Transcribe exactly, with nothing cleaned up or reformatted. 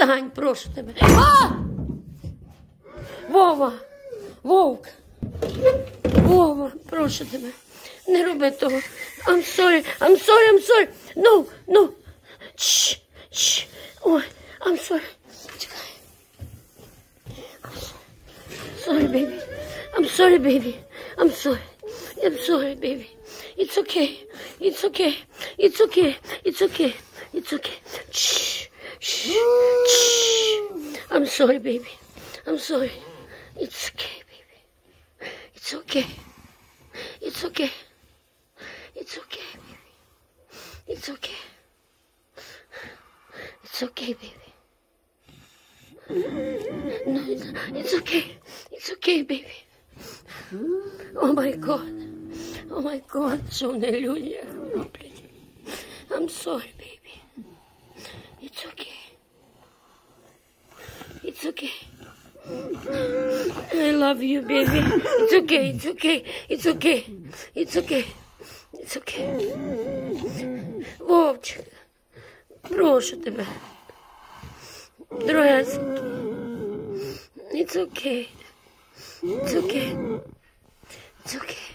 Встань, прошу тебе. А! Вова! Вовк! Вова, прошу тебе. Не роби того. I'm sorry, I'm sorry, I'm sorry. No, no. Чш, чш. Ой, I'm sorry. Чекай. Sorry, baby. I'm sorry, baby. I'm sorry. I'm sorry, baby. It's okay. It's okay. It's okay. It's okay. It's okay. Shh. Shh. Shh. I'm sorry, baby. I'm sorry. It's okay, baby. It's okay. It's okay. It's okay, baby. It's okay. It's okay, baby. No, it's, it's okay. It's okay, baby. Oh my God. Oh my God. Що вони люди роблять. I'm sorry, baby. It's okay. It's okay. I love you, baby. It's okay. It's okay. It's okay. It's okay. It's okay. Вовчик, прошу тебе. Другесенький. It's okay. It's okay. It's okay.